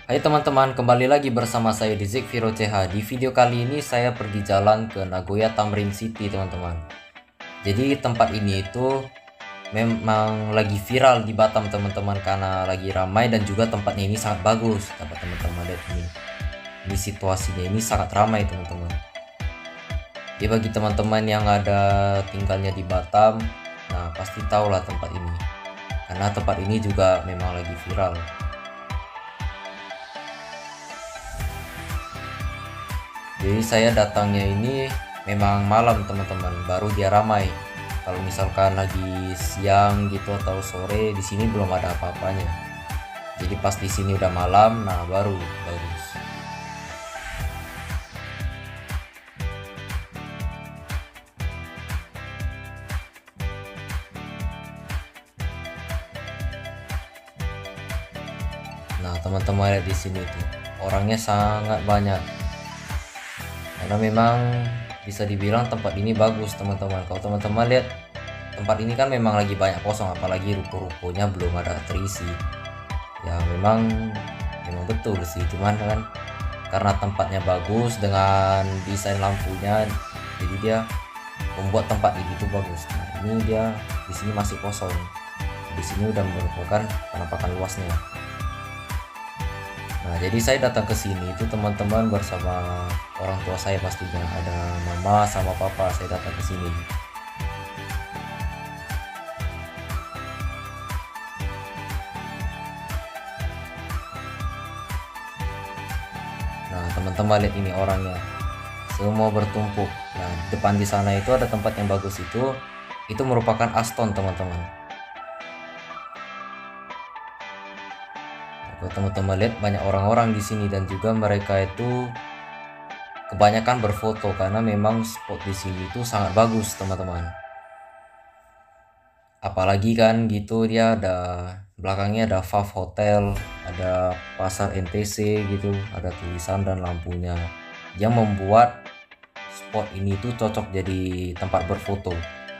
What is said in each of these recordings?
Hai teman-teman, kembali lagi bersama saya di Zekviro CH. Di video kali ini saya pergi jalan ke Nagoya Tamrin City teman-teman. Jadi tempat ini itu memang lagi viral di Batam teman-teman, karena lagi ramai dan juga tempatnya ini sangat bagus. Dapat teman-teman lihat ini. Ini situasinya ini sangat ramai teman-teman. Ya bagi teman-teman yang ada tinggalnya di Batam, nah pasti tahulah tempat ini. Karena tempat ini juga memang lagi viral. Jadi saya datangnya ini memang malam teman-teman, baru dia ramai. Kalau misalkan lagi siang gitu atau sore, di sini belum ada apa-apanya. Jadi pas di sini udah malam, nah baru bagus. Nah teman-teman lihat di sini tuh, orangnya sangat banyak. Karena memang bisa dibilang tempat ini bagus teman-teman. Kalau teman-teman lihat tempat ini kan memang lagi banyak kosong, apalagi ruko-rukonya belum ada terisi. Ya memang betul sih, cuman kan karena tempatnya bagus dengan desain lampunya, jadi dia membuat tempat ini tuh bagus. Nah ini dia di sini masih kosong, di sini udah merupakan penampakan luasnya. Nah, jadi saya datang ke sini itu teman-teman bersama orang tua saya, pastinya ada mama sama papa. Saya datang ke sini. Nah, teman-teman lihat ini orangnya. Semua bertumpuk. Nah, depan di sana itu ada tempat yang bagus itu merupakan Aston, teman-teman. Kalau teman-teman lihat banyak orang-orang di sini dan juga mereka itu kebanyakan berfoto karena memang spot di sini itu sangat bagus teman-teman. Apalagi kan gitu dia ada belakangnya ada Fav Hotel, ada pasar NTC gitu, ada tulisan dan lampunya yang membuat spot ini tuh cocok jadi tempat berfoto.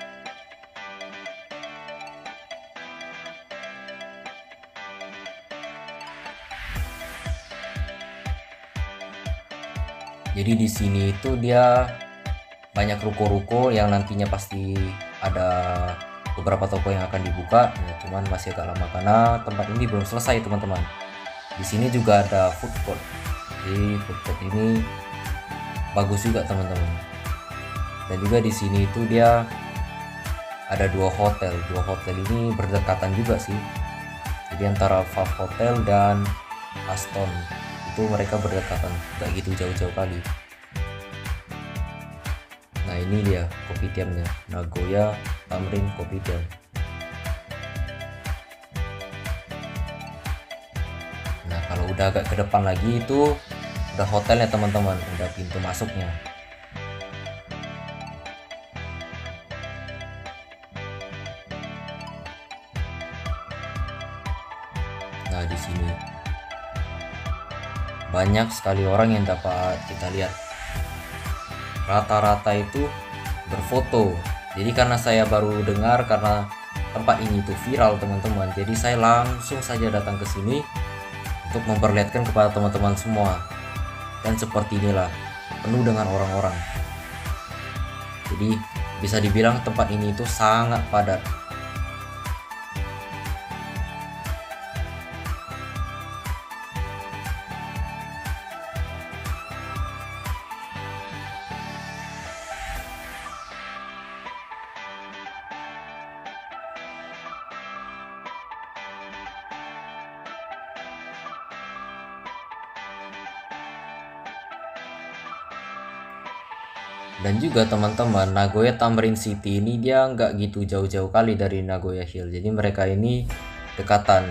Jadi di sini itu dia banyak ruko-ruko yang nantinya pasti ada beberapa toko yang akan dibuka, ya, cuman masih agak lama karena tempat ini belum selesai teman-teman. Di sini juga ada food court. Jadi food court ini bagus juga teman-teman. Dan juga di sini itu dia ada dua hotel. Dua hotel ini berdekatan juga sih. Jadi antara Fav Hotel dan Aston itu mereka berdekatan, gak gitu jauh-jauh kali. Nah ini dia kopitiamnya, Nagoya Tamrin Kopitiam. Nah kalau udah agak ke depan lagi itu udah hotelnya teman-teman, udah pintu masuknya. Nah di sini banyak sekali orang yang dapat kita lihat. Rata-rata itu berfoto. Jadi karena saya baru dengar karena tempat ini tuh viral teman-teman, jadi saya langsung saja datang ke sini untuk memperlihatkan kepada teman-teman semua. Dan seperti inilah, penuh dengan orang-orang. Jadi bisa dibilang tempat ini itu sangat padat. Dan juga teman-teman, Nagoya Tamrin City ini dia nggak gitu jauh-jauh kali dari Nagoya Hill. Jadi mereka ini dekatan.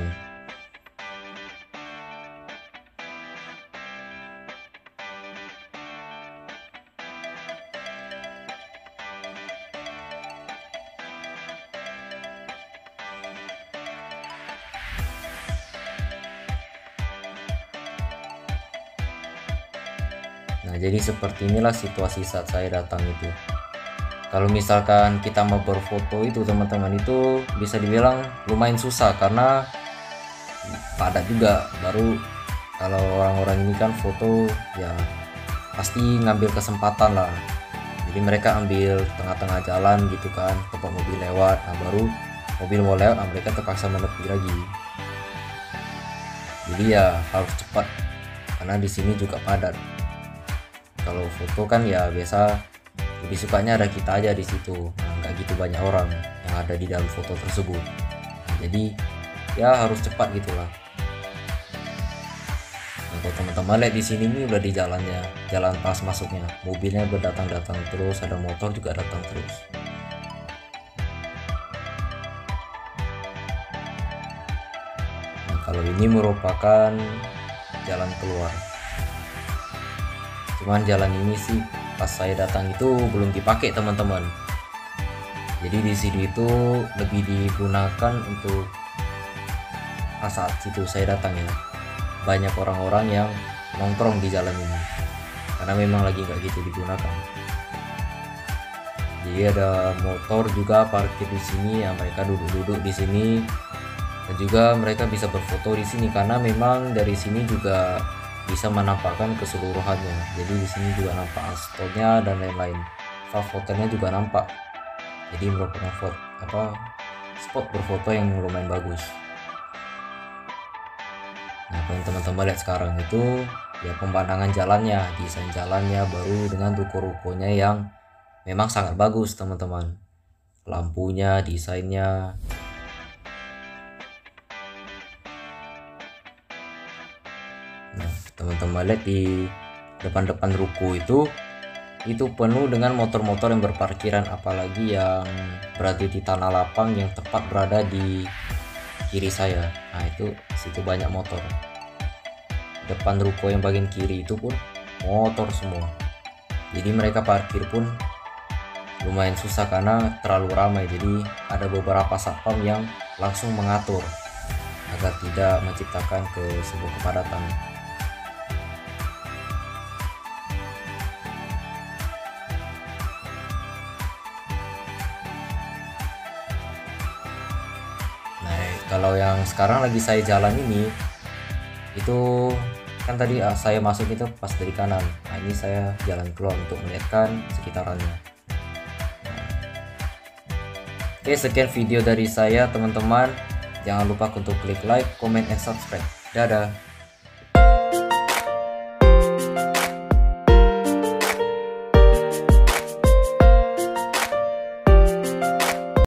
Nah jadi seperti inilah situasi saat saya datang itu. Kalau misalkan kita mau berfoto itu teman-teman, itu bisa dibilang lumayan susah karena padat juga, baru Kalau orang-orang ini kan foto ya pasti ngambil kesempatan lah. Jadi mereka ambil tengah-tengah jalan gitu kan, tempat mobil lewat, nah baru mobil mau lewat, nah mereka terpaksa menepi lagi. Jadi ya harus cepat karena di sini juga padat. Kalau foto kan ya biasa lebih sukanya ada kita aja di situ, nah, nggak gitu banyak orang yang ada di dalam foto tersebut. Nah, jadi ya harus cepat gitulah. Nah, kalau teman-teman lihat di sini nih udah di jalannya, jalan pas masuknya, mobilnya berdatang-datang terus, ada motor juga datang terus. Nah, kalau ini merupakan jalan keluar. Cuman jalan ini sih pas saya datang itu belum dipakai teman-teman. Jadi di sini itu lebih digunakan untuk saat situ saya datang ya, banyak orang-orang yang nongkrong di jalan ini karena memang lagi nggak gitu digunakan. Jadi ada motor juga parkir di sini ya, mereka duduk-duduk di sini dan juga mereka bisa berfoto di sini karena memang dari sini juga bisa menampakkan keseluruhannya. Jadi di sini juga nampak aspalnya dan lain-lain. Fotonya juga nampak. Jadi merupakan spot berfoto yang lumayan bagus. Nah, kalau teman-teman lihat sekarang itu ya pemandangan jalannya, desain jalannya baru dengan ruko-rukonya yang memang sangat bagus teman-teman. Lampunya, desainnya. Nah, teman-teman lihat di depan-depan ruko itu penuh dengan motor-motor yang berparkiran, apalagi yang berada di tanah lapang yang tepat berada di kiri saya. Nah, itu situ banyak motor. Depan ruko yang bagian kiri itu pun motor semua. Jadi mereka parkir pun lumayan susah karena terlalu ramai. Jadi ada beberapa satpam yang langsung mengatur agar tidak menciptakan sebuah kepadatan. Kalau yang sekarang lagi saya jalan ini itu kan tadi saya masuk itu pas dari kanan. Nah, ini saya jalan keluar untuk melihatkan sekitarannya. Oke, sekian video dari saya teman-teman. Jangan lupa untuk klik like, comment, and subscribe. Dadah.